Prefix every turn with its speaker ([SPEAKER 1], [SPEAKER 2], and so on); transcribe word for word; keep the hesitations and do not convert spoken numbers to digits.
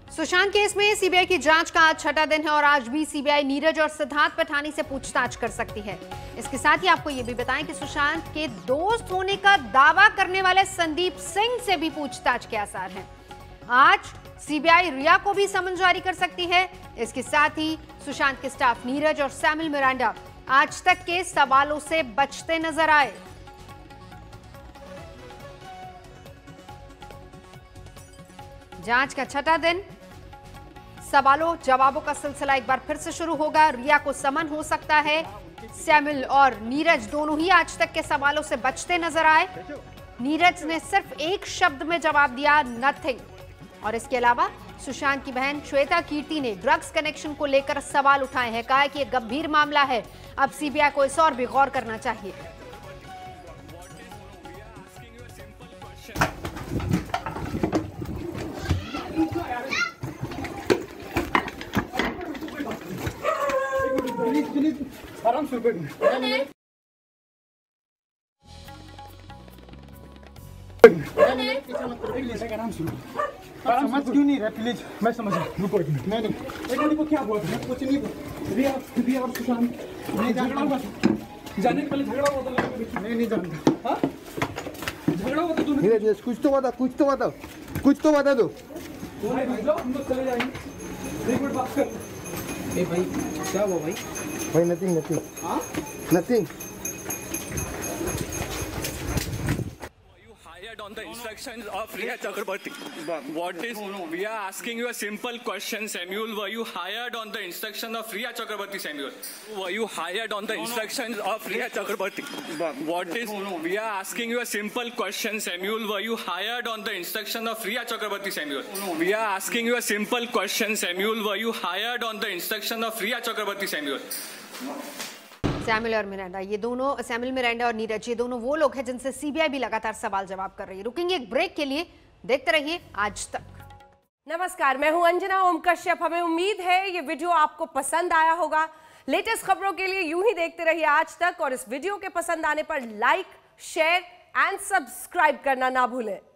[SPEAKER 1] Sushant case में CBI की जांच का आज छठा दिन है और आज भी सीबीआई नीरज और सिद्धार्थ पठानी से पूछताछ कर सकती है। इसके साथ ही आपको यह भी बताएं कि सुशांत के दोस्त होने का दावा करने वाले संदीप सिंह से भी पूछताछ के आसार हैं। आज सीबीआई रिया को भी समन जारी कर सकती है। इसके साथ ही सुशांत के स्टाफ नीरज और सैमुअल मिरांडा आज तक के सवालों से बचते नजर आए। जांच का छठा दिन, सवालों जवाबों का सिलसिला एक बार फिर से शुरू होगा। रिया को समन हो सकता है। सैमुअल और नीरज दोनों ही आज तक के सवालों से बचते नजर आए। नीरज ने सिर्फ एक शब्द में जवाब दिया, नथिंग। और इसके अलावा सुशांत की बहन श्वेता कीर्ति ने ड्रग्स कनेक्शन को लेकर सवाल उठाए हैं। कहा कि यह गंभीर मामला है, अब सीबीआई को इस और भी गौर करना चाहिए।
[SPEAKER 2] आराम से समझ क्यों नहीं रहा? प्लीज मैं समझ रुको एक मिनट। नहीं नहीं एक मिनट को क्या हुआ था? कुछ नहीं। रिया रिया और सुशांत नहीं झगड़ा हुआ था। जाने के पहले झगड़ा हुआ था। नहीं नहीं जानता। हाँ झगड़ा हुआ था दोनों। नीरज कुछ तो बता, कुछ तो बता, कुछ तो बता दो। भाई जाओ हम लोग चले जाएंगे। एक मिनट बात कर। ए भाई क्या हुआ भाई? भाई नथिंग नथिंग। हाँ nothing.
[SPEAKER 3] On the instructions of Riya Chakrabarti. What is, we are asking you a simple question, Samuel. Were you hired on the instruction of Riya Chakrabarti, Samuel? Were you hired on the instructions of Riya Chakrabarti? What is, we are asking you a simple question, Samuel. Were you hired on the instruction of Riya Chakrabarti, Samuel? We are asking you a simple question, Samuel. Were you hired on the instruction of Riya Chakrabarti, Samuel?
[SPEAKER 1] Samuel और Miranda, ये दोनों, Samuel Miranda और नीरज, ये दोनों वो लोग हैं जिनसे सीबीआई भी लगातार सवाल जवाब कर रही है। रुकेंगे एक ब्रेक के लिए, देखते रहिए आज तक।
[SPEAKER 4] नमस्कार, मैं हूं अंजना ओम कश्यप। हमें उम्मीद है ये वीडियो आपको पसंद आया होगा। लेटेस्ट खबरों के लिए यूं ही देखते रहिए आज तक और इस वीडियो के पसंद आने पर लाइक, शेयर एंड सब्सक्राइब करना ना भूलें।